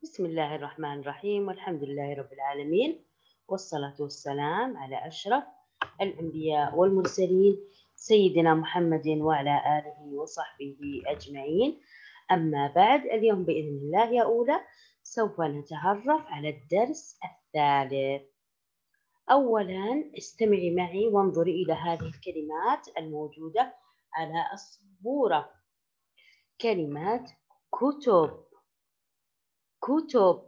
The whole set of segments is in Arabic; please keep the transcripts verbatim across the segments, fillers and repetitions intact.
بسم الله الرحمن الرحيم، والحمد لله رب العالمين، والصلاة والسلام على أشرف الأنبياء والمرسلين سيدنا محمد وعلى آله وصحبه أجمعين. أما بعد، اليوم بإذن الله يا أولى سوف نتعرف على الدرس الثالث. أولا استمعي معي وانظري إلى هذه الكلمات الموجودة على السبورة. كلمات كتب، كتب،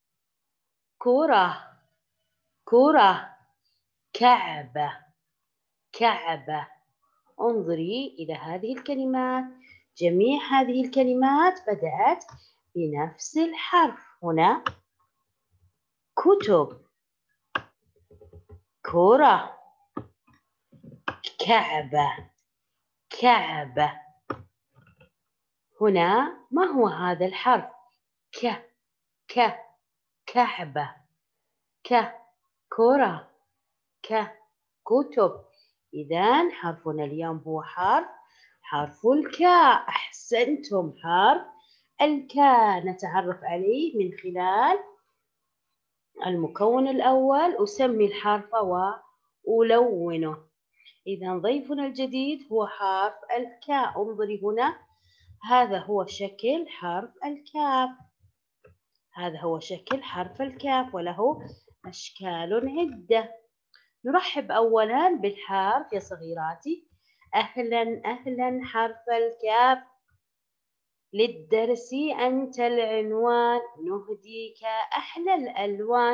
كرة، كرة، كعبة، كعبة. انظري إلى هذه الكلمات، جميع هذه الكلمات بدأت بنفس الحرف. هنا كتب، كرة، كعبة، كعبة. هنا ما هو هذا الحرف؟ ك، ك، كعبة، ك، كرة، ك، كتب. إذن حرفنا اليوم هو حرف حرف الكاء. أحسنتم، حرف الكاء نتعرف عليه من خلال المكون الأول. أسمي الحرف وألونه. إذن ضيفنا الجديد هو حرف الكاء. انظري هنا، هذا هو شكل حرف الكاف، هذا هو شكل حرف الكاف، وله أشكال عدة. نرحب أولاً بالحرف يا صغيراتي. أهلاً أهلاً حرف الكاف، للدرس أنت العنوان، نهديك أحلى الألوان،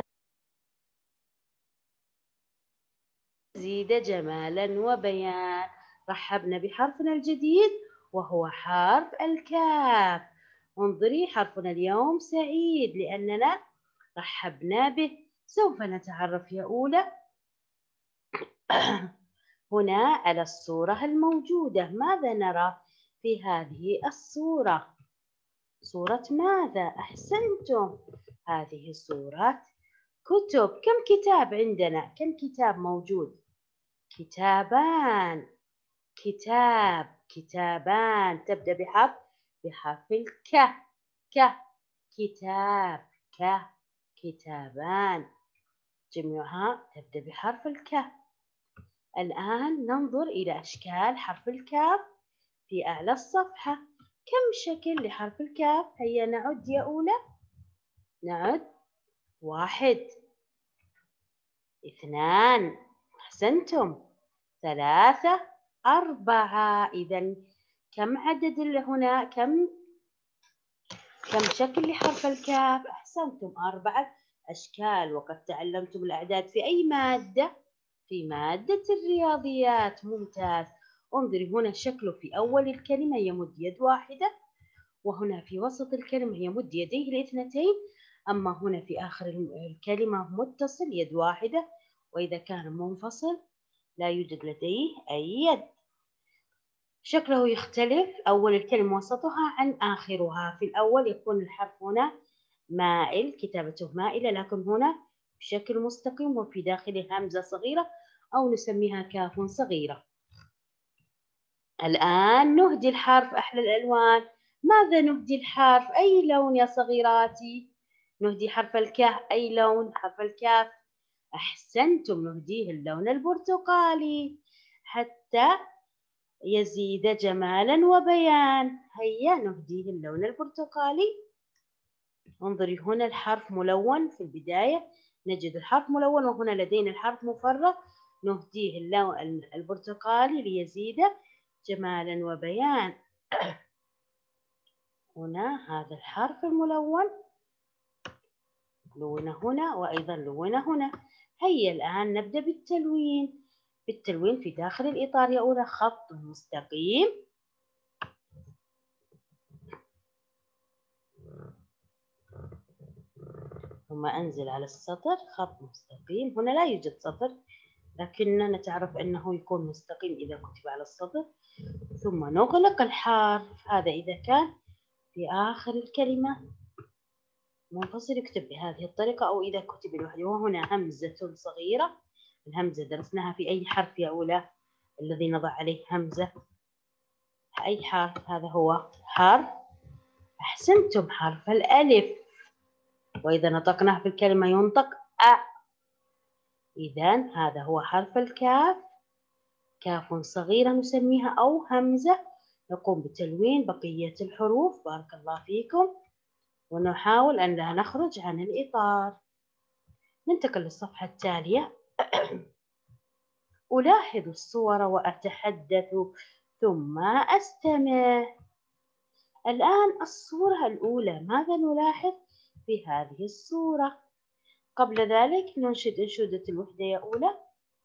زيد جمالاً وبيان. رحبنا بحرفنا الجديد وهو حرف الكاف. انظري، حرفنا اليوم سعيد لأننا رحبنا به. سوف نتعرف يا أولى هنا على الصورة الموجودة. ماذا نرى في هذه الصورة؟ صورة ماذا؟ أحسنتم، هذه صورة كتب. كم كتاب عندنا؟ كم كتاب موجود؟ كتابان، كتاب، كتابان. تبدأ بحرف بحرف الك، ك، كتاب، ك، كتابان. جميعها تبدأ بحرف الك. الآن ننظر إلى أشكال حرف الكاف في أعلى الصفحة. كم شكل لحرف الكاف؟ هيا نعد يا أولى، نعد. واحد، اثنان، أحسنتم، ثلاثة، أربعة. إذا كم عدد اللي هنا؟ كم كم شكل لحرف الكاف؟ أحسنتم، أربعة أشكال. وقد تعلمتم الأعداد في أي مادة؟ في مادة الرياضيات. ممتاز. انظري هنا شكله في أول الكلمة يمد يد واحدة، وهنا في وسط الكلمة يمد يديه الاثنتين، أما هنا في آخر الكلمة متصل يد واحدة، وإذا كان منفصل لا يوجد لديه أي يد. شكله يختلف، أول الكلمة وسطها عن آخرها. في الأول يكون الحرف هنا مائل، كتابته مائلة، لكن هنا بشكل مستقيم وفي داخله همزة صغيرة أو نسميها كاف صغيرة. الآن نهدي الحرف أحلى الألوان. ماذا نهدي الحرف؟ أي لون يا صغيراتي؟ نهدي حرف الكاف أي لون؟ حرف الكاف، أحسنتم، نهديه اللون البرتقالي حتى يزيد جمالا وبيان. هيا نهديه اللون البرتقالي. انظري هنا الحرف ملون في البداية، نجد الحرف ملون، وهنا لدينا الحرف مفرغ، نهديه اللون البرتقالي ليزيد جمالا وبيان. هنا هذا الحرف الملون لون هنا، وأيضا لون هنا. هيا الآن نبدأ بالتلوين. بالتلوين في داخل الإطار يا أولى خط مستقيم، ثم أنزل على السطر خط مستقيم. هنا لا يوجد سطر، لكننا نتعرف أنه يكون مستقيم إذا كتب على السطر. ثم نغلق الحرف، هذا إذا كان في آخر الكلمة منفصل يكتب بهذه الطريقة، أو إذا كتب لوحده. وهنا همزة صغيرة، الهمزة درسناها في أي حرف يا أولى الذي نضع عليه همزة؟ أي حرف؟ هذا هو حرف، أحسنتم، حرف الألف. وإذا نطقناه في الكلمة ينطق أ. إذن هذا هو حرف الكاف، كاف صغيرة نسميها أو همزة. نقوم بتلوين بقية الحروف. بارك الله فيكم. ونحاول أن لا نخرج عن الإطار. ننتقل للصفحة التالية. ألاحظ الصور وأتحدث ثم أستمع. الآن الصورة الأولى، ماذا نلاحظ في هذه الصورة؟ قبل ذلك ننشد أنشودة الوحدة يا أولى.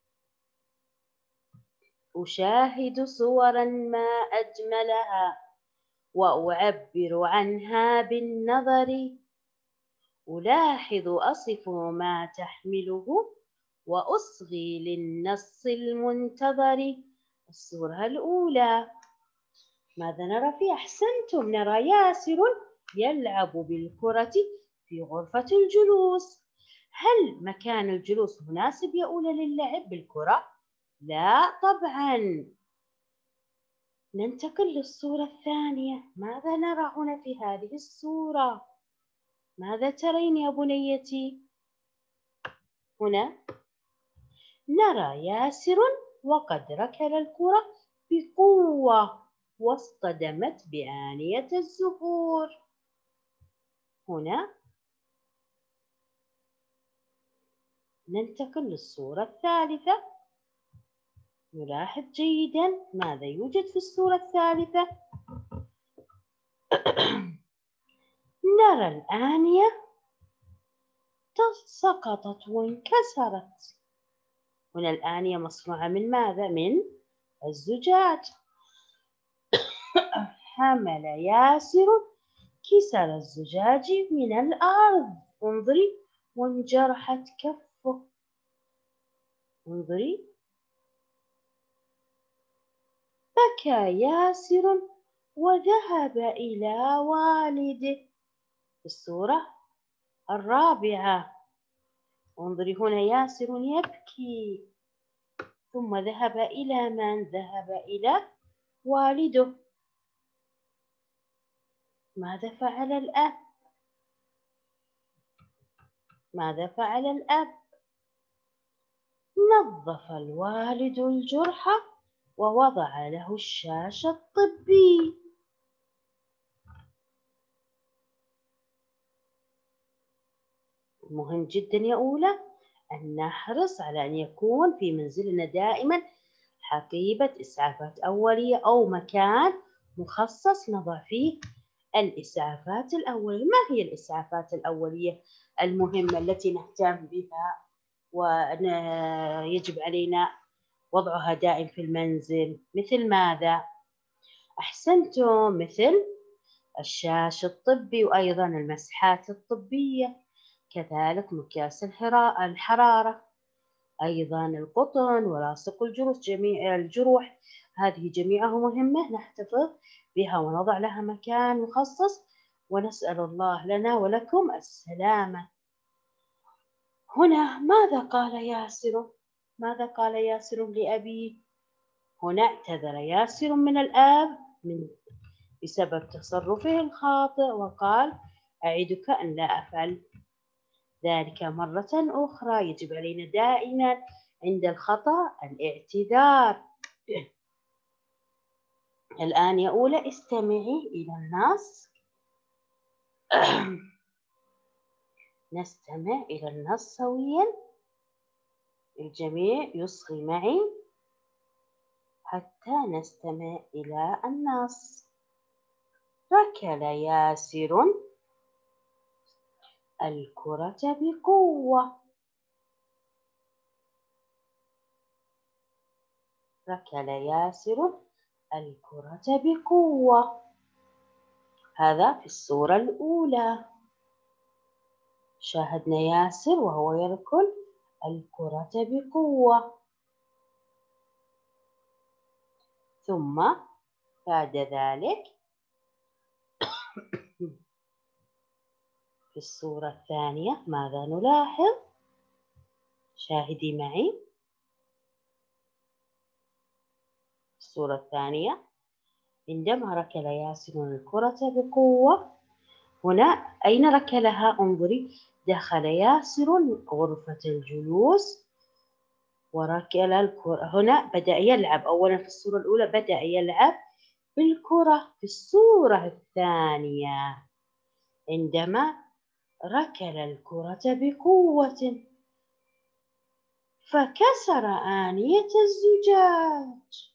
أشاهد صورا ما أجملها وأعبر عنها بالنظر، ألاحظ أصف ما تحمله وأصغي للنص المنتظر. الصورة الأولى ماذا نرى فيها؟ أحسنتم، نرى ياسر يلعب بالكرة في غرفة الجلوس. هل مكان الجلوس مناسب يا أولى للعب بالكرة؟ لا طبعا. ننتقل للصورة الثانية. ماذا نرى هنا في هذه الصورة؟ ماذا ترين يا بنيتي؟ هنا نرى ياسر وقد ركل الكرة بقوة واصطدمت بآنية الزهور. هنا ننتقل للصورة الثالثة. نلاحظ جيدا ماذا يوجد في الصورة الثالثة. نرى الآنية سقطت وانكسرت. هنا الآنية مصنوعة من ماذا؟ من الزجاج. حمل ياسر كسر الزجاج من الأرض. انظري، وانجرحت كفه. انظري. بكى ياسر وذهب إلى والده. في الصورة الرابعة انظري، هنا ياسر يبكي ثم ذهب إلى من؟ ذهب إلى والده. ماذا فعل الأب؟ ماذا فعل الأب؟ نظف الوالد الجرح ووضع له الشاش الطبي. مهم جدا يا أولى أن نحرص على أن يكون في منزلنا دائما حقيبة إسعافات أولية أو مكان مخصص نضع فيه الإسعافات الأولية. ما هي الإسعافات الأولية المهمة التي نهتم بها ويجب علينا وضعها دائم في المنزل؟ مثل ماذا؟ أحسنتم، مثل الشاش الطبي وأيضا المسحات الطبية، كذلك مقياس الحرارة، أيضا القطن ولاصق الجروح. جميع الجروح هذه جميعها مهمة نحتفظ بها ونضع لها مكان مخصص، ونسأل الله لنا ولكم السلامة. هنا ماذا قال ياسر؟ ماذا قال ياسر لأبيه؟ هنا اعتذر ياسر من الآب من بسبب تصرفه الخاطئ وقال: أعدك أن لا أفعل ذلك مرة أخرى. يجب علينا دائما عند الخطأ الاعتذار. الآن يا أولى استمعي إلى النص. نستمع إلى النص سويا. الجميع يصغي معي حتى نستمع إلى النص. ركل ياسر الكرة بقوة. ركل ياسر الكرة بقوة. هذا في الصورة الأولى. شاهدنا ياسر وهو يركل الكرة بقوة. ثم بعد ذلك في الصورة الثانية ماذا نلاحظ؟ شاهدي معي. الصورة الثانية عندما ركل ياسر الكرة بقوة هنا أين ركلها؟ انظري، دخل ياسر غرفة الجلوس وركل الكرة. هنا بدأ يلعب. أولا في الصورة الأولى بدأ يلعب بالكرة. في الصورة الثانية عندما ركل الكرة بقوة فكسر آنية الزجاج،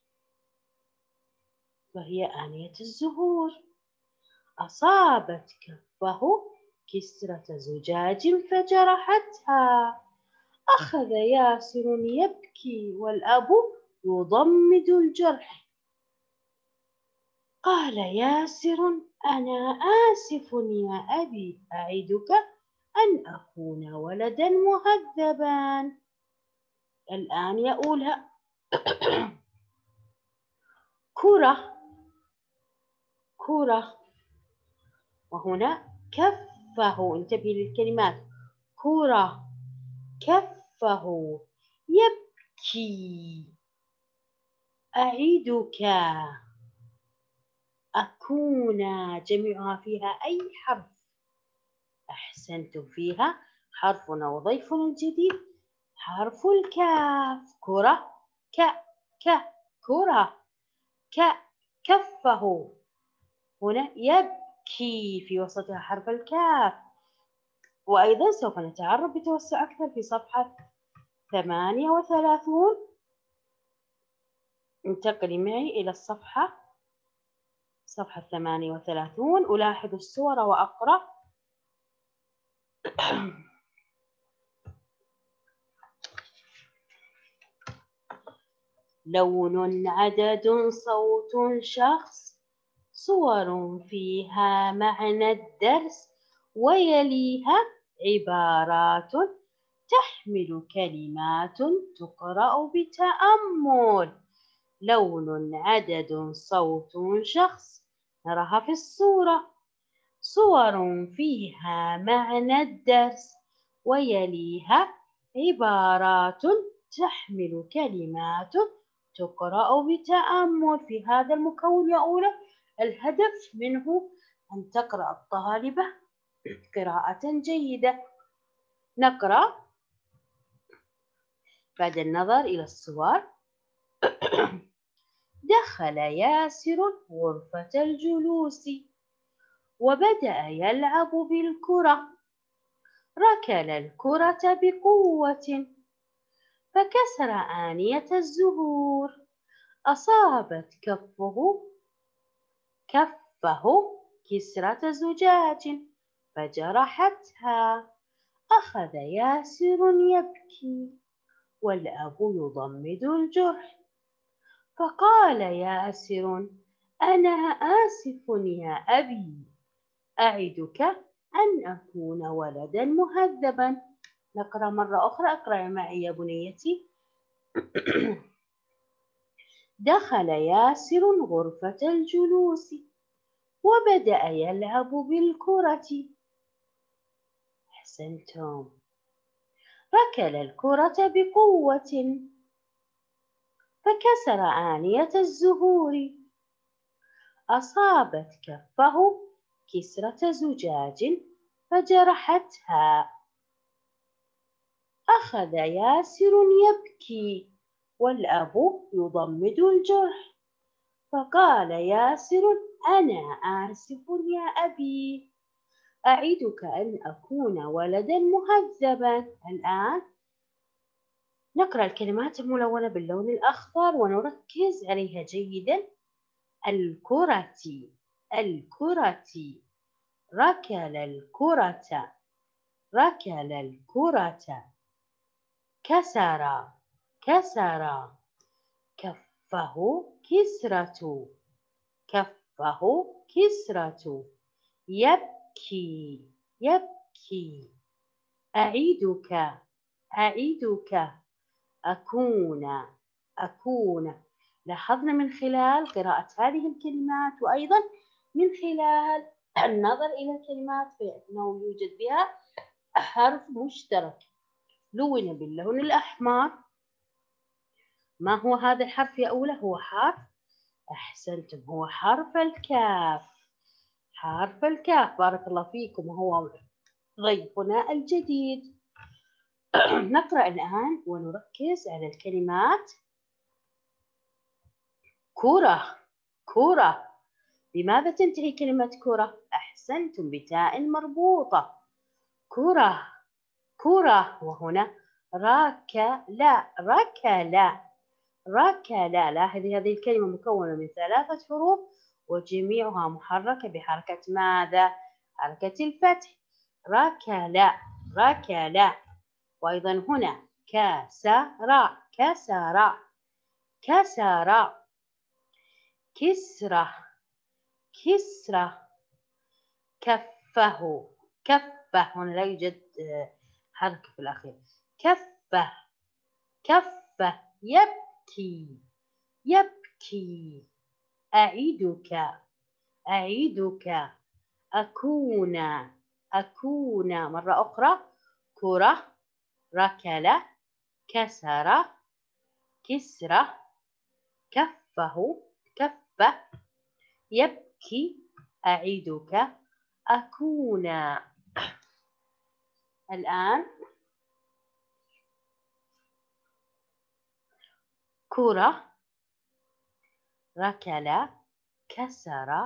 وهي آنية الزهور. أصابت كفه كسرة زجاج فجرحتها. أخذ ياسر يبكي والأب يضمد الجرح. قال ياسر: أنا آسف يا أبي، أعدك أن أكون ولدا مهذبا. الآن يقولها كرة كرة، وهنا كفه. انتبهي للكلمات. كرة، كفه، يبكي، أعدك، أكون. جميعها فيها أي حرف. أحسنتم، فيها حرف وضيف جديد حرف الكاف. كرة، ك ك كرة، ك كفه. هنا يبكي في وسطها حرف الكاف. وأيضا سوف نتعرف بتوسع أكثر في صفحة ثمانية وثلاثون. انتقلي معي إلى الصفحة صفحة ثمانية وثلاثون. ألاحظ الصور وأقرأ. لون، عدد، صوت، شخص، صور فيها معنى الدرس، ويليها عبارات تحمل كلمات تقرأ بتأمل. لون، عدد، صوت، شخص، نراها في الصورة. صور فيها معنى الدرس، ويليها عبارات تحمل كلمات تقرأ بتأمل. في هذا المكون يا أولى الهدف منه أن تقرأ الطالبة قراءة جيدة. نقرأ بعد النظر إلى الصور. دخل ياسر غرفة الجلوس وبدأ يلعب بالكرة. ركل الكرة بقوة فكسر آنية الزهور. أصابت كفه كفه كسرة زجاج فجرحتها. أخذ ياسر يبكي والأب يضمد الجرح. فقال ياسر: أنا آسف يا أبي، أعدك أن أكون ولدا مهذبا. نقرأ مرة أخرى. اقرأي معي يا بنيتي. دخل ياسر غرفة الجلوس وبدأ يلعب بالكرة. أحسنتم. ركل الكرة بقوة فكسر آنية الزهور. أصابت كفه كسرة زجاج فجرحتها. أخذ ياسر يبكي والأب يضمد الجرح. فقال ياسر: أنا آسف يا أبي، أعدك أن أكون ولدا مهذبا. الآن نقرأ الكلمات الملونة باللون الأخضر ونركز عليها جيدا. الكرة، الكرة، ركل الكرة، ركل الكرة، كسر، كسر، كفه كسرة، كفه كسرة، يبكي، يبكي، أعيدك، أعيدك، أكون، أكون. لاحظنا من خلال قراءة هذه الكلمات وأيضا من خلال النظر إلى الكلمات فإنه يوجد بها حرف مشترك لون باللون الأحمر. ما هو هذا الحرف يا أولى؟ هو حرف، أحسنتم، هو حرف الكاف. حرف الكاف. بارك الله فيكم وهو ضيفنا الجديد. نقرأ الآن ونركز على الكلمات. كرة، كرة. بماذا تنتهي كلمة كرة؟ أحسنتم، بتاء مربوطة. كرة، كرة. وهنا ركلا، ركلا، ركلا. لاحظ هذه الكلمة مكونة من ثلاثة حروف وجميعها محركة بحركة ماذا؟ حركة الفتح. ركلا، ركلا. وأيضا هنا كسر، كسر، كسر. كسرة، كسرة. كفه، كفه. هنا لا يوجد حركة في الأخير. كفه، كفه. يبكي، يبكي. أعيدك، أعيدك. أكون، أكون. مرة أخرى. كرة، ركل، كسر، كسرة، كفه، كفه. يبكي، أعيدك، أكون. الآن كرة، ركل، كسر،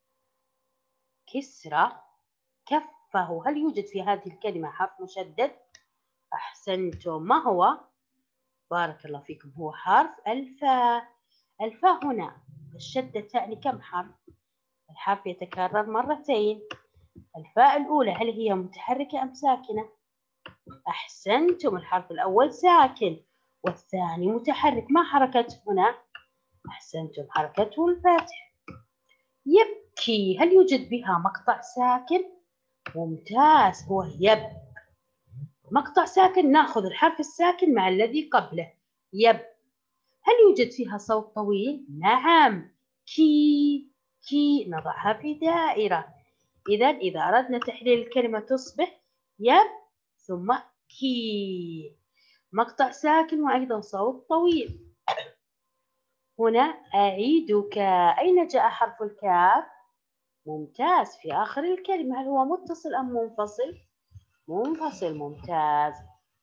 كسرة، كفه. هل يوجد في هذه الكلمة حرف مشدد؟ أحسنتم. ما هو؟ بارك الله فيكم، هو حرف الفاء. الفاء هنا الشدة تعني كم حرف؟ الحرف يتكرر مرتين. الفاء الأولى هل هي متحركة أم ساكنة؟ أحسنتم، الحرف الأول ساكن والثاني متحرك. ما حركته هنا؟ أحسنتم، حركته الفتح. يبكي، هل يوجد بها مقطع ساكن؟ ممتاز، هو يب. مقطع ساكن، ناخذ الحرف الساكن مع الذي قبله. يب. هل يوجد فيها صوت طويل؟ نعم. كي، كي. نضعها في دائرة. إذا إذا أردنا تحليل الكلمة تصبح يب ثم كي. مقطع ساكن وأيضا صوت طويل. هنا أعيدك. أين جاء حرف الكاف؟ ممتاز، في آخر الكلمة. هل هو متصل أم منفصل؟ منفصل، ممتاز.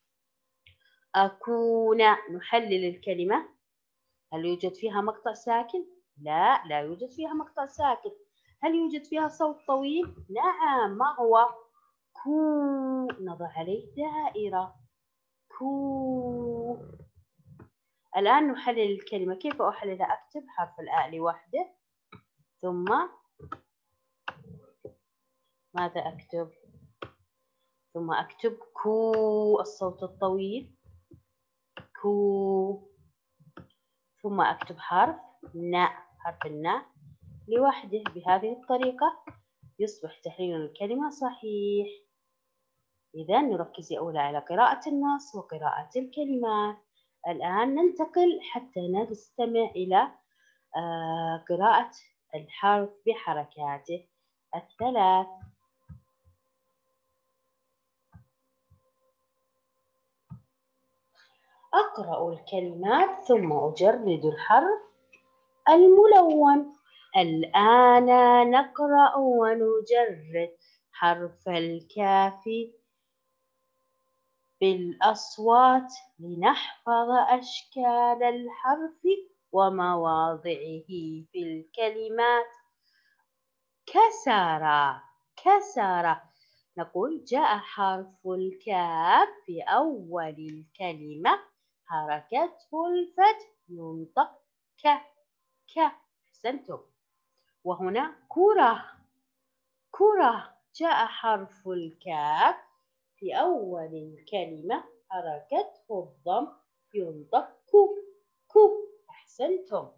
أكون، نحلل الكلمة. هل يوجد فيها مقطع ساكن؟ لا، لا يوجد فيها مقطع ساكن. هل يوجد فيها صوت طويل؟ نعم. ما هو؟ كو. نضع عليه دائرة. كو. الآن نحلل الكلمة. كيف أحللها؟ أكتب حرف الآء لوحده ثم ماذا أكتب؟ ثم أكتب كو، الصوت الطويل. كو. ثم أكتب حرف ناء، حرف الناء لوحده. بهذه الطريقة يصبح تحليل الكلمة صحيح. إذا نركز يا أولى على قراءة النص وقراءة الكلمات. الآن ننتقل حتى نستمع إلى قراءة الحرف بحركاته الثلاث. أقرأ الكلمات ثم أجرد الحرف الملون. الآن نقرأ ونجرد حرف الكاف بالأصوات لنحفظ أشكال الحرف ومواضعه في الكلمات. كسر، كسر. نقول جاء حرف الكاف في أول الكلمة، حركته الفتح، ينطق ك، ك. أحسنتم. وهنا كرة، كرة. جاء حرف الكاف في أول الكلمة، حركته الضم، ينطق كو، كو. أحسنتم.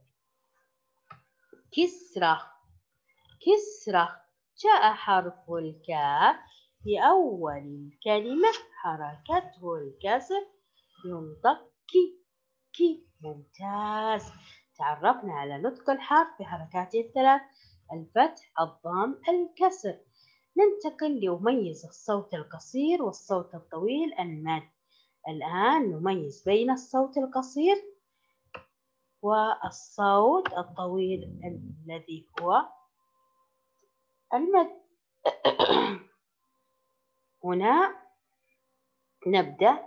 كسرة، كسرة. جاء حرف الكاف في أول الكلمة، حركته الكسر، ينطق كي، كي. ممتاز. تعرفنا على نطق الحرف بحركاته الثلاث: الفتح، الضم، الكسر. ننتقل لنميز الصوت القصير والصوت الطويل المد. الآن نميز بين الصوت القصير والصوت الطويل الذي هو المد. هنا نبدأ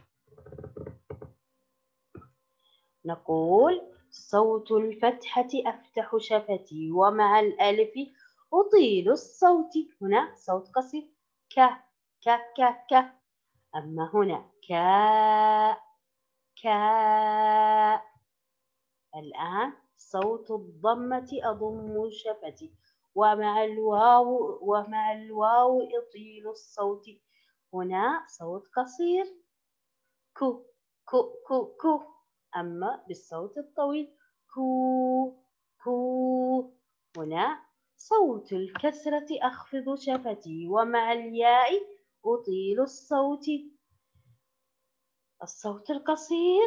نقول صوت الفتحة أفتح شفتي ومع الألف أطيل الصوت. هنا صوت قصير ك ك ك ك. أما هنا كا كا. الآن صوت الضمة أضم شفتي ومع الواو ومع الواو أطيل الصوت. هنا صوت قصير كو كو كو كو. أما بالصوت الطويل كو كو. هنا صوت الكسرة أخفض شفتي ومع الياء أطيل الصوت. الصوت القصير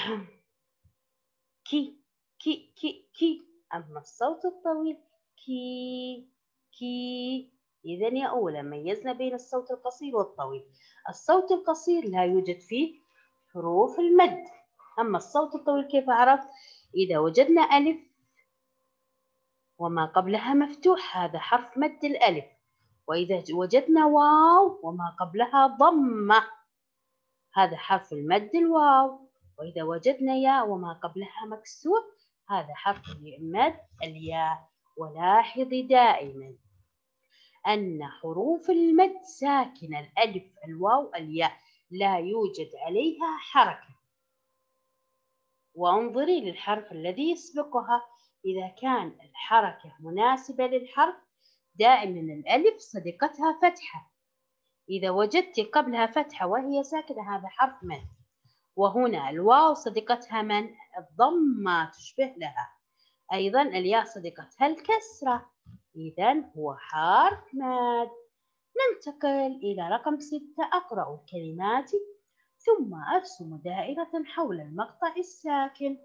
كي كي كي كي. أما الصوت الطويل كي كي. إذن يا أولى ميزنا بين الصوت القصير والطويل. الصوت القصير لا يوجد فيه حروف المد. أما الصوت الطويل كيف عرفت؟ إذا وجدنا ألف وما قبلها مفتوح هذا حرف مد الألف، وإذا وجدنا واو وما قبلها ضمة هذا حرف المد الواو، وإذا وجدنا ياء وما قبلها مكسور هذا حرف المد الياء. ولاحظي دائما أن حروف المد ساكنة الألف الواو الياء لا يوجد عليها حركة. وانظري للحرف الذي يسبقها، إذا كان الحركة مناسبة للحرف دائما الألف صديقتها فتحة، إذا وجدت قبلها فتحة وهي ساكنة هذا حرف مد. وهنا الواو صديقتها من؟ الضمة تشبه لها. أيضا الياء صديقتها الكسرة، إذن هو حرف مد. ننتقل إلى رقم ستة. أقرأ الكلمات ثم أرسم دائرة حول المقطع الساكن.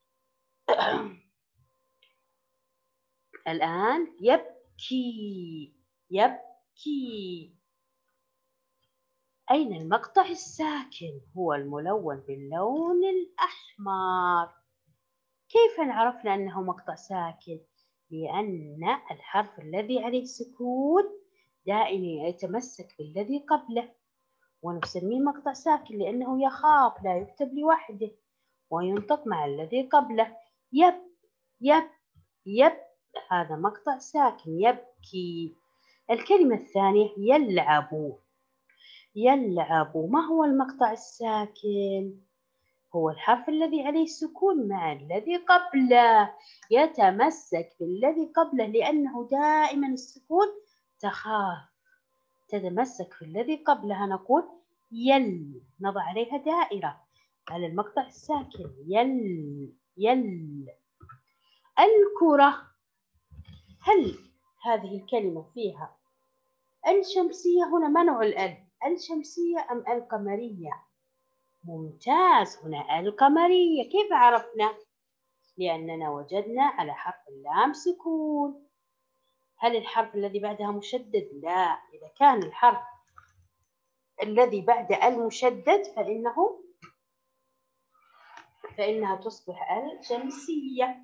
الآن يبكي يبكي. أين المقطع الساكن؟ هو الملون باللون الأحمر. كيف عرفنا أنه مقطع ساكن؟ لأن الحرف الذي عليه سكون دائما يتمسك بالذي قبله، ونسميه مقطع ساكن لأنه يخاف لا يكتب لوحده وينطق مع الذي قبله. يب يب يب. هذا مقطع ساكن يبكي. الكلمة الثانية يلعب يلعب. ما هو المقطع الساكن؟ هو الحرف الذي عليه سكون مع الذي قبله، يتمسك بالذي قبله لأنه دائما السكون تخاف تتمسك في الذي قبلها. نقول يل، نضع عليها دائرة على المقطع الساكن يل يل. الكرة. هل هذه الكلمة فيها الشمسية؟ هنا منع الأل، الشمسية أم القمرية؟ ممتاز، هنا القمرية. كيف عرفنا؟ لأننا وجدنا على حرف اللام سكون. هل الحرف الذي بعدها مشدد؟ لا، إذا كان الحرف الذي بعد المشدد فإنه فإنها تصبح الشمسية.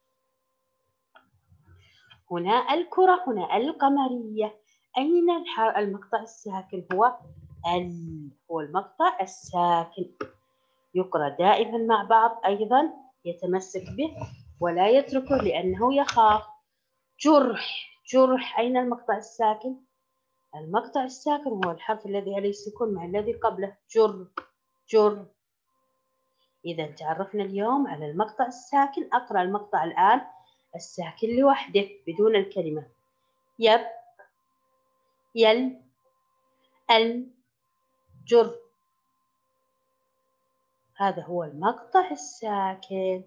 هنا الكرة، هنا القمرية. أين المقطع الساكن؟ هو ال، هو المقطع الساكن. يقرأ دائما مع بعض، أيضا يتمسك به ولا يتركه لأنه يخاف. جرح جرح. أين المقطع الساكن؟ المقطع الساكن هو الحرف الذي عليه السكون مع الذي قبله جر جر. إذا تعرفنا اليوم على المقطع الساكن. أقرأ المقطع الآن الساكن لوحده بدون الكلمة. يب يل ال جر. هذا هو المقطع الساكن.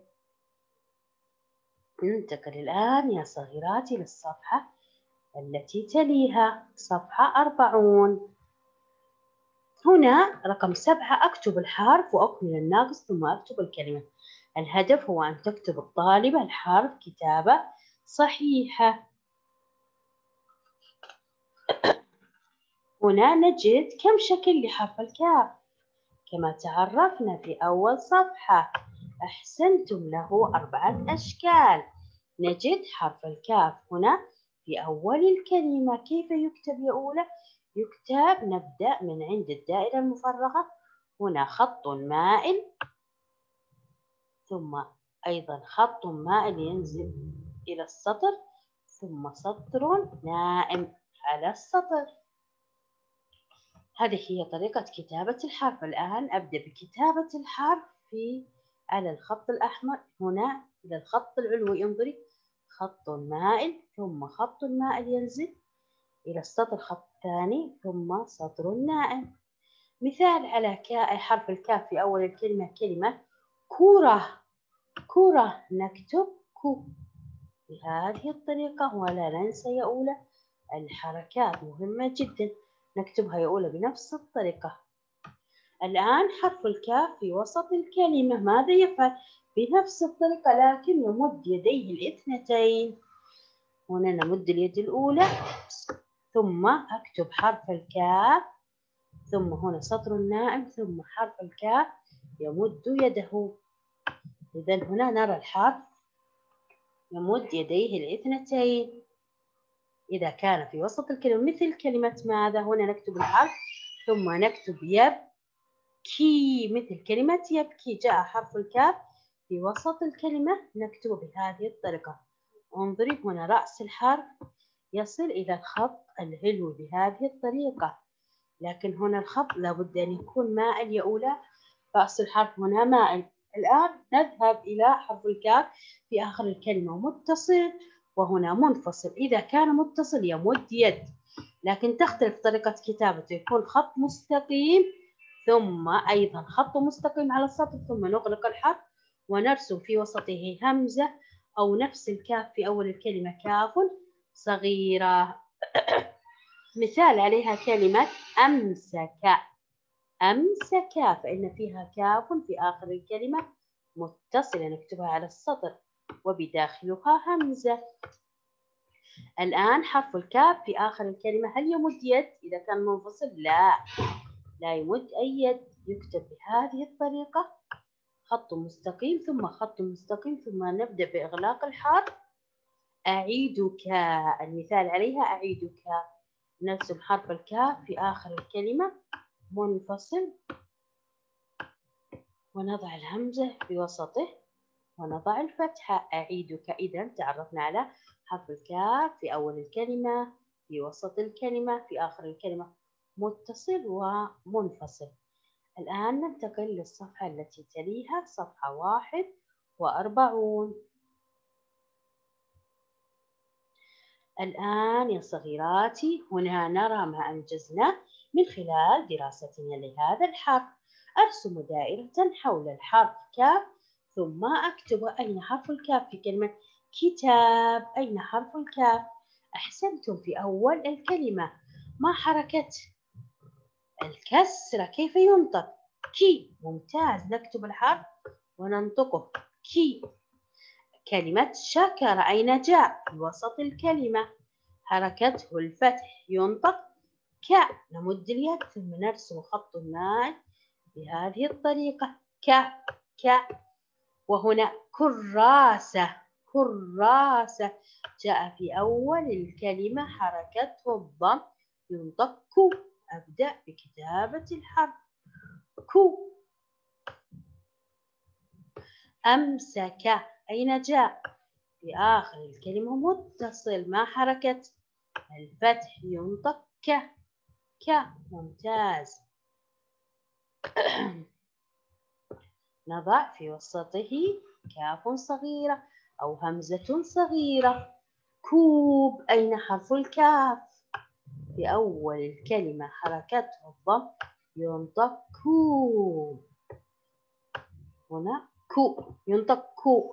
ننتقل الآن يا صغيراتي للصفحة التي تليها، صفحة أربعون. هنا رقم سبعة أكتب الحرف وأكمل الناقص ثم أكتب الكلمة. الهدف هو أن تكتب الطالبة الحرف كتابة صحيحة. هنا نجد كم شكل لحرف الكاف كما تعرفنا في أول صفحة. أحسنتم، له أربعة أشكال. نجد حرف الكاف هنا في أول الكلمة. كيف يكتب يا أولى؟ يكتب، نبدأ من عند الدائرة المفرغة، هنا خط مائل، ثم أيضا خط مائل ينزل إلى السطر، ثم سطر نائم على السطر. هذه هي طريقة كتابة الحرف. الآن أبدأ بكتابة الحرف في على الخط الأحمر هنا إلى الخط العلوي. انظري، خط مائل ثم خط مائل ينزل إلى السطر، خط ثاني ثم سطر نائم. مثال على كاء حرف الكاف في أول الكلمة، كلمة كرة. كرة نكتب كو بهذه الطريقة. ولا ننسى يا أولى الحركات مهمة جدا، نكتبها يا أولى بنفس الطريقة. الآن حرف الكاف في وسط الكلمة ماذا يفعل؟ بنفس الطريقة، لكن يمد يديه الاثنتين. هنا نمد اليد الأولى ثم أكتب حرف الكاف، ثم هنا سطر نائم ثم حرف الكاف يمد يده. إذا هنا نرى الحرف يمد يديه الاثنتين إذا كان في وسط الكلمة، مثل كلمة ماذا. هنا نكتب الحرف ثم نكتب يبكي، مثل كلمة يبكي. جاء حرف الكاف في وسط الكلمة، نكتبه بهذه الطريقة. انظري هنا رأس الحرف يصل إلى الخط العلوي بهذه الطريقة، لكن هنا الخط لابد أن يكون مائل يا أولى. رأس الحرف هنا مائل. الآن نذهب إلى حرف الكاف في آخر الكلمة متصل، وهنا منفصل. إذا كان متصل يمد يد، لكن تختلف طريقة كتابته، يكون خط مستقيم ثم أيضا خط مستقيم على السطر، ثم نغلق الحرف ونرسم في وسطه همزة أو نفس الكاف في أول الكلمة كاف صغيرة. مثال عليها كلمة أمسك. أمسك فإن فيها كاف في آخر الكلمة متصلة، نكتبها على السطر وبداخلها همزة. الآن حرف الكاف في آخر الكلمة هل يمد يد إذا كان منفصل؟ لا، لا يمد أي يد. يكتب بهذه الطريقة، خط مستقيم ثم خط مستقيم ثم نبدأ بإغلاق الحرف. أعيدك، المثال عليها أعيدك. نرسم حرف الكاف في آخر الكلمة منفصل ونضع الهمزة في وسطه ونضع الفتحة. أعيدك. إذا تعرفنا على حرف الكاف في أول الكلمة، في وسط الكلمة، في آخر الكلمة متصل ومنفصل. الآن ننتقل للصفحة التي تليها، صفحة واحد وأربعون. الآن يا صغيراتي هنا نرى ما أنجزنا من خلال دراستنا لهذا الحرف. أرسم دائرة حول الحرف كاف ثم أكتب أين حرف الكاف في كلمة كتاب. أين حرف الكاف؟ أحسنتم، في أول الكلمة. ما حركة الكسرة؟ كيف ينطق؟ كي. ممتاز، نكتب الحرف وننطقه كي. كلمة شكر أين جاء؟ في وسط الكلمة، حركته الفتح، ينطق ك. نمد اليد ثم نرسم خط مائل بهذه الطريقة ك ك. وهنا كراسة. كراسة جاء في أول الكلمة، حركته الضم، ينطق كو. أبدأ بكتابة الحرف كو. أمسك أين جاء؟ في آخر الكلمة متصل، ما حركة الفتح، ينطق ك ك. ممتاز. نضع في وسطه كاف صغيرة أو همزة صغيرة. كوب. أين حرف الكاف؟ في أول الكلمة، حركته الضم، ينطق كوب. هنا كو، ينطق كو.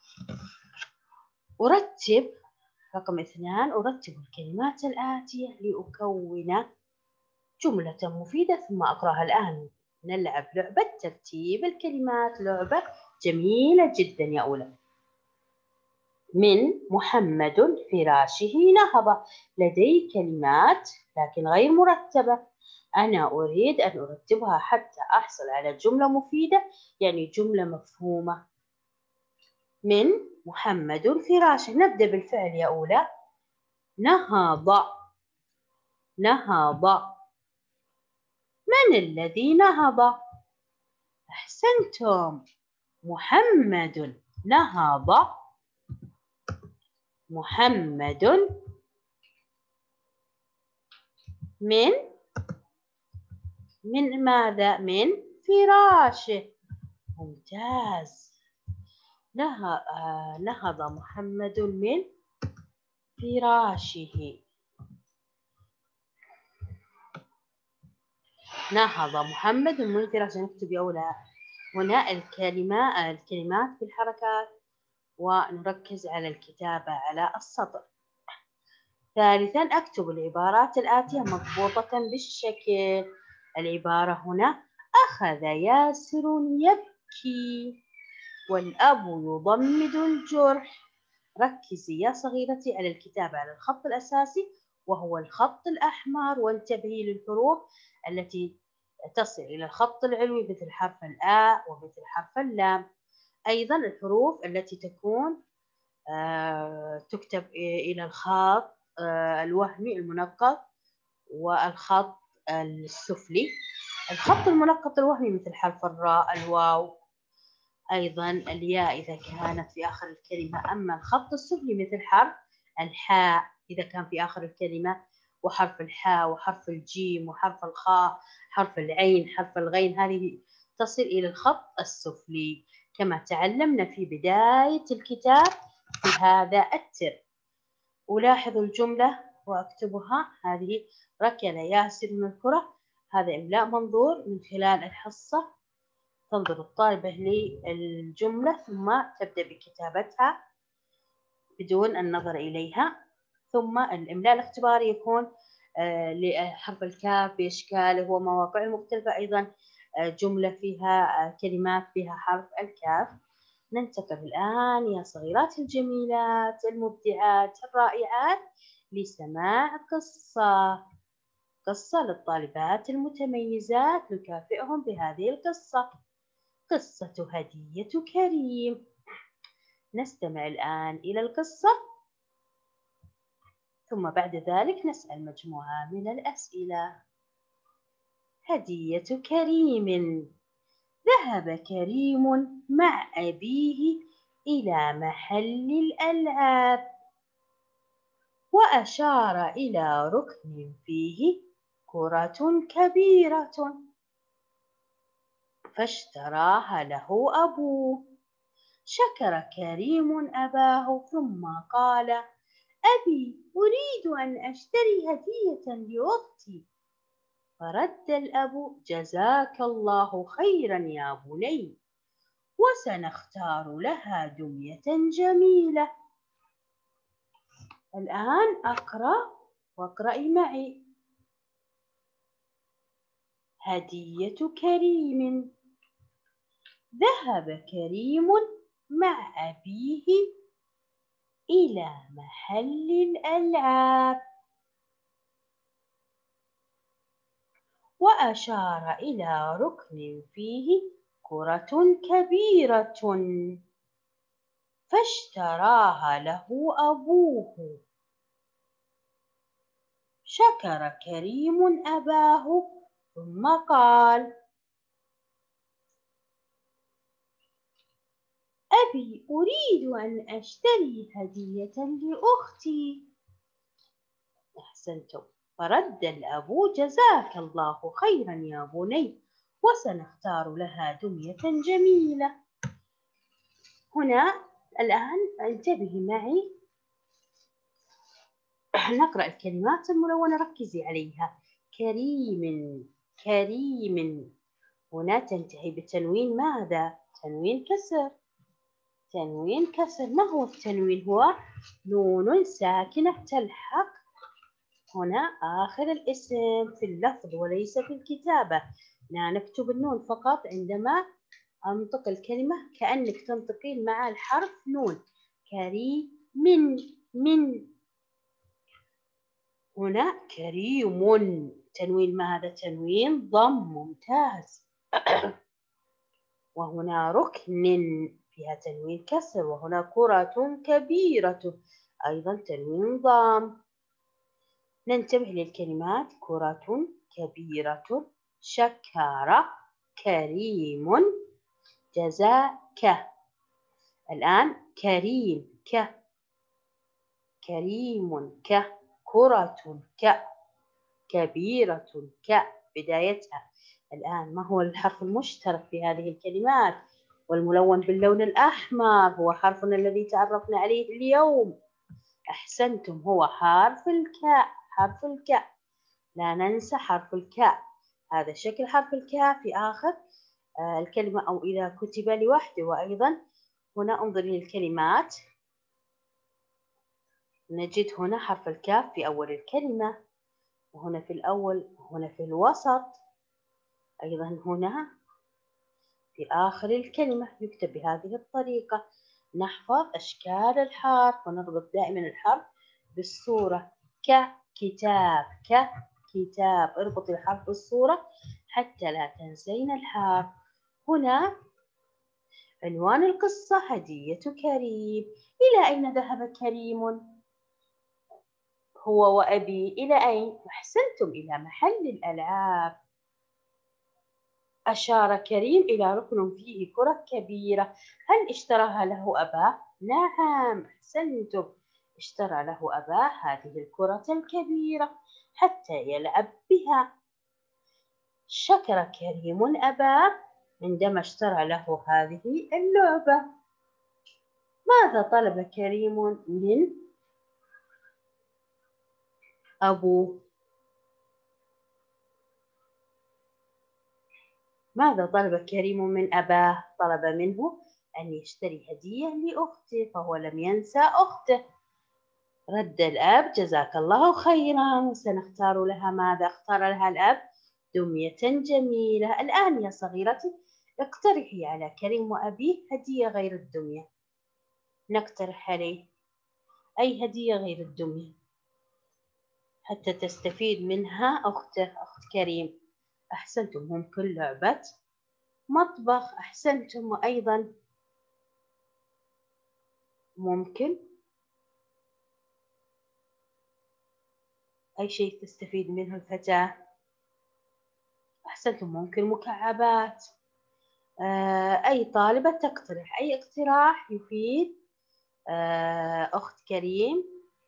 أرتب رقم اثنان، أرتب الكلمات الآتية لأكون جملة مفيدة ثم أقرأها. الآن نلعب لعبة ترتيب الكلمات، لعبة جميلة جدا يا أولاد. من محمد فراشه نهضة. لدي كلمات لكن غير مرتبة، أنا أريد أن أرتبها حتى أحصل على جملة مفيدة، يعني جملة مفهومة. من محمد فراشه، نبدأ بالفعل يا أولى. نهض. نهض. من الذي نهض؟ أحسنتم، محمد. نهض محمد من من ماذا؟ من فراشه. ممتاز. نهض محمد من فراشه. نهض محمد من فراشه. نكتب أولى هنا الكلمات الكلمات بالحركات ونركز على الكتابة على السطر. ثالثا أكتب العبارات الآتية مضبوطة بالشكل. العبارة هنا: أخذ ياسر يبكي والأب يضمد الجرح. ركزي يا صغيرتي على الكتابة على الخط الأساسي وهو الخط الأحمر، وانتبهي للحروف التي تصل إلى الخط العلوي مثل حرف الآ ومثل حرف اللام. أيضا الحروف التي تكون آه تكتب إلى الخط آه الوهمي المنقط والخط السفلي. الخط المنقط الوهمي مثل حرف الراء، الواو، أيضا الياء إذا كانت في آخر الكلمة. أما الخط السفلي مثل حرف الحاء إذا كان في آخر الكلمة، وحرف الحاء وحرف الجيم وحرف الخاء، حرف العين، حرف الغين، هذه تصل إلى الخط السفلي كما تعلمنا في بداية الكتاب في هذا الترم. ألاحظ الجملة وأكتبها. هذه: ركل ياسر من الكرة. هذا إملاء منظور من خلال الحصة. تنظر الطالبة للجملة ثم تبدأ بكتابتها بدون النظر إليها. ثم الإملاء الاختباري يكون لحرف الكاف بإشكاله ومواقعه المختلفة. أيضا جملة فيها كلمات فيها حرف الكاف. ننتقل الآن يا صغيرات الجميلات المبدعات الرائعات لسماع قصة. قصة للطالبات المتميزات نكافئهم بهذه القصة. قصة هدية كريم. نستمع الآن إلى القصة ثم بعد ذلك نسأل مجموعة من الأسئلة. هدية كريم. ذهب كريم مع أبيه إلى محل الألعاب وأشار إلى ركن فيه كرة كبيرة فاشتراها له أبوه. شكر كريم أباه ثم قال: أبي، أريد أن أشتري هدية لأختي. فرد الأب: جزاك الله خيرا يا بني، وسنختار لها دمية جميلة. الآن أقرأ واقرأي معي. هدية كريم. ذهب كريم مع أبيه إلى محل الألعاب وأشار إلى ركن فيه كرة كبيرة فاشتراها له أبوه. شكر كريم أباه ثم قال: أبي، أريد أن أشتري هدية لأختي. أحسنتم. فرد الأب: جزاك الله خيرا يا بني، وسنختار لها دمية جميلة. هنا الآن انتبهي معي، نقرأ الكلمات الملونة، ركزي عليها. كريم. كريم. هنا تنتهي بتنوين ماذا؟ تنوين كسر. تنوين كسر. ما هو التنوين؟ هو نون ساكنة تلحق هنا آخر الاسم في اللفظ وليس في الكتابة. لا نكتب النون فقط عندما أنطق الكلمة كأنك تنطقين مع الحرف نون. كريم. من من هنا كريم. تنوين ما هذا؟ تنوين ضم. ممتاز. وهنا ركن فيها تنوين كسر. وهنا كرة كبيرة أيضا تنوين ضم. ننتبه للكلمات كرة كبيرة شكارة كريم جزاك. الآن كريم ك كريم ك كرة ك كبيرة ك بدايتها. الآن ما هو الحرف المشترك في هذه الكلمات والملون باللون الأحمر؟ هو حرفنا الذي تعرفنا عليه اليوم. أحسنتم، هو حرف الكاء. حرف الكاء، لا ننسى حرف الكاء. هذا شكل حرف الكاء في آخر الكلمة أو إذا كتب لوحده. وأيضا هنا انظر للكلمات، نجد هنا حرف الكاف في أول الكلمة، وهنا في الأول، وهنا في الوسط، أيضا هنا في آخر الكلمة يكتب بهذه الطريقة. نحفظ أشكال الحرف ونربط دائما الحرف بالصورة. ككتاب ككتاب، اربط الحرف بالصورة حتى لا تنسين الحرف. هنا عنوان القصة هدية كريم. إلى أين ذهب كريم؟ هو وأبي إلى أين؟ أحسنتم، إلى محل الألعاب. أشار كريم إلى ركن فيه كرة كبيرة. هل اشتراها له أباه؟ نعم، أحسنتم، اشترى له أباه هذه الكرة الكبيرة حتى يلعب بها. شكر كريم أباه عندما اشترى له هذه اللعبة. ماذا طلب كريم من أبوه؟ ماذا طلب كريم من أباه؟ طلب منه أن يشتري هدية لأخته، فهو لم ينسى أخته. رد الأب جزاك الله خيرا، وسنختار لها ماذا؟ اختار لها الأب دمية جميلة. الآن يا صغيرتي اقترحي على كريم وأبيه هدية غير الدمية. نقترح عليه أي هدية غير الدمية حتى تستفيد منها أخته، أخت كريم. أحسنتم، ممكن لعبة مطبخ. أحسنتم، وأيضا ممكن أي شيء تستفيد منه الفتاة. أحسنتم، ممكن مكعبات. أي طالبة تقترح أي اقتراح يفيد أخت كريم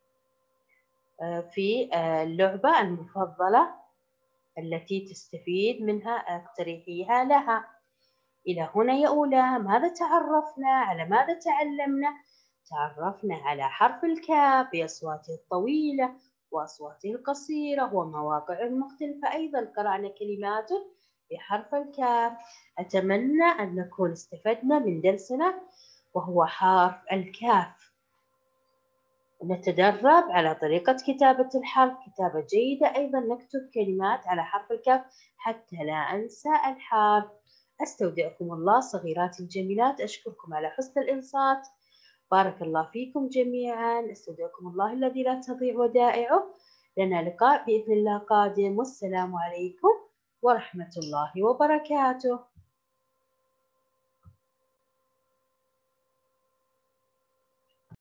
في اللعبة المفضلة التي تستفيد منها، اقترحيها لها. إلى هنا يا أولى ماذا تعرفنا؟ على ماذا تعلمنا؟ تعرفنا على حرف الكاف بأصواته الطويلة وأصواته القصيرة ومواقعه المختلفة. أيضا قرأنا كلمات بحرف الكاف. أتمنى أن نكون استفدنا من درسنا وهو حرف الكاف. نتدرب على طريقة كتابة الحرف كتابة جيدة. أيضا نكتب كلمات على حرف الكاف حتى لا أنسى الحرف. أستودعكم الله صغيراتي الجميلات، أشكركم على حسن الإنصات. بارك الله فيكم جميعا. أستودعكم الله الذي لا تضيع ودائعه. لنا لقاء بإذن الله قادم، والسلام عليكم ورحمة الله وبركاته.